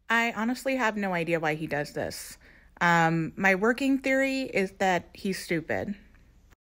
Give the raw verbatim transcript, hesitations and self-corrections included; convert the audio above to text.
I honestly have no idea why he does this. Um, my working theory is that he's stupid.